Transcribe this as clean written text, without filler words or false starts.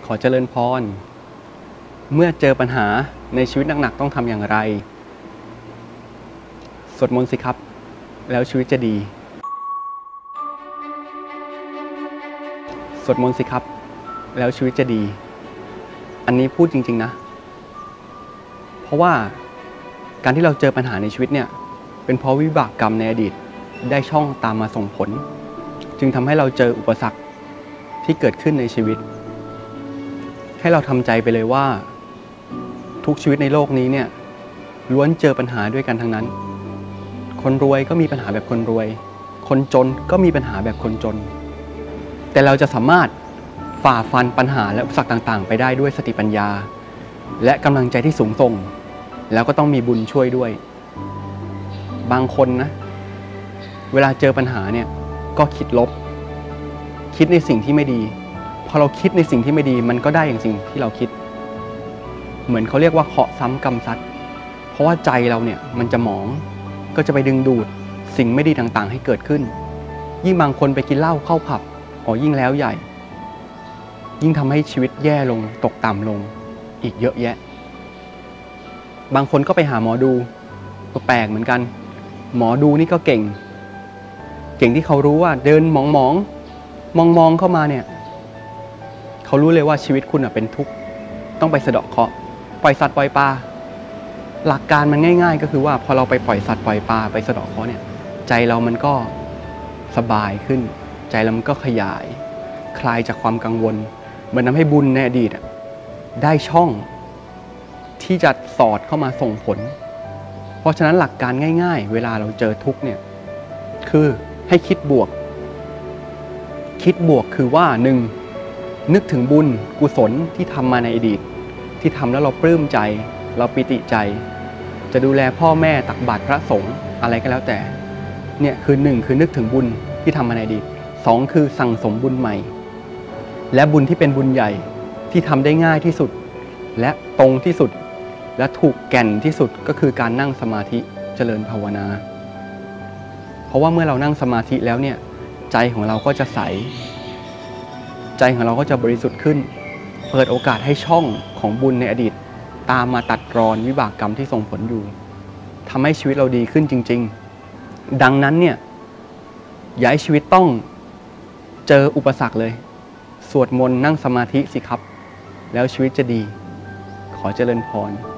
ขอเจริญพรเมื่อเจอปัญหาในชีวิตหนักๆต้องทำอย่างไรสวดมนต์สิครับแล้วชีวิตจะดีสวดมนต์สิครับแล้วชีวิตจะดีอันนี้พูดจริงๆนะเพราะว่าการที่เราเจอปัญหาในชีวิตเนี่ยเป็นเพราะวิบากกรรมในอดีตได้ช่องตามมาส่งผลจึงทำให้เราเจออุปสรรคที่เกิดขึ้นในชีวิตให้เราทำใจไปเลยว่าทุกชีวิตในโลกนี้เนี่ยล้วนเจอปัญหาด้วยกันทั้งนั้นคนรวยก็มีปัญหาแบบคนรวยคนจนก็มีปัญหาแบบคนจนแต่เราจะสามารถฝ่าฟันปัญหาและอุปสรรคต่างๆไปได้ด้วยสติปัญญาและกำลังใจที่สูงส่งแล้วก็ต้องมีบุญช่วยด้วยบางคนนะเวลาเจอปัญหาเนี่ยก็คิดลบคิดในสิ่งที่ไม่ดีพอเราคิดในสิ่งที่ไม่ดีมันก็ได้อย่างสิ่งที่เราคิดเหมือนเขาเรียกว่าเคราะห์ซ้ำกรรมซัดเพราะว่าใจเราเนี่ยมันจะหมองก็จะไปดึงดูดสิ่งไม่ดีต่างๆให้เกิดขึ้นยิ่งบางคนไปกินเหล้าเข้าผับยิ่งแล้วใหญ่ยิ่งทำให้ชีวิตแย่ลงตกต่ำลงอีกเยอะแยะบางคนก็ไปหาหมอดูก็แปลกเหมือนกันหมอดูนี่ก็เก่งที่เขารู้ว่าเดินมองเข้ามาเนี่ยเขารู้เลยว่าชีวิตคุณเป็นทุกข์ต้องไปสะเดาะเคราะห์ปล่อยสัตว์ปล่อยปลาหลักการมันง่ายๆก็คือว่าพอเราไปปล่อยสัตว์ปล่อยปลาไปสะเดาะเคราะห์เนี่ยใจเรามันก็สบายขึ้นใจเรามันก็ขยายคลายจากความกังวลมันทำให้บุญในอดีตได้ช่องที่จะสอดเข้ามาส่งผลเพราะฉะนั้นหลักการง่ายๆเวลาเราเจอทุกข์เนี่ยคือให้คิดบวกคือว่า 1. นึกถึงบุญกุศลที่ทำมาในอดีตที่ทำแล้วเราปลื้มใจเราปิติใจจะดูแลพ่อแม่ตักบาตรพระสงฆ์อะไรก็แล้วแต่เนี่ยคือ 1. คือนึกถึงบุญที่ทำมาในอดีต 2. คือสั่งสมบุญใหม่และบุญที่เป็นบุญใหญ่ที่ทำได้ง่ายที่สุดและตรงที่สุดและถูกแก่นที่สุดก็คือการนั่งสมาธิเจริญภาวนาเพราะว่าเมื่อเรานั่งสมาธิแล้วเนี่ยใจของเราก็จะใสใจของเราก็จะบริสุทธิ์ขึ้นเปิดโอกาสให้ช่องของบุญในอดีตตามมาตัดรอนวิบากกรรมที่ส่งผลอยู่ทำให้ชีวิตเราดีขึ้นจริงๆดังนั้นเนี่ยอย่าให้ชีวิตต้องเจออุปสรรคเลยสวดมนต์นั่งสมาธิสิครับแล้วชีวิตจะดีขอเจริญพร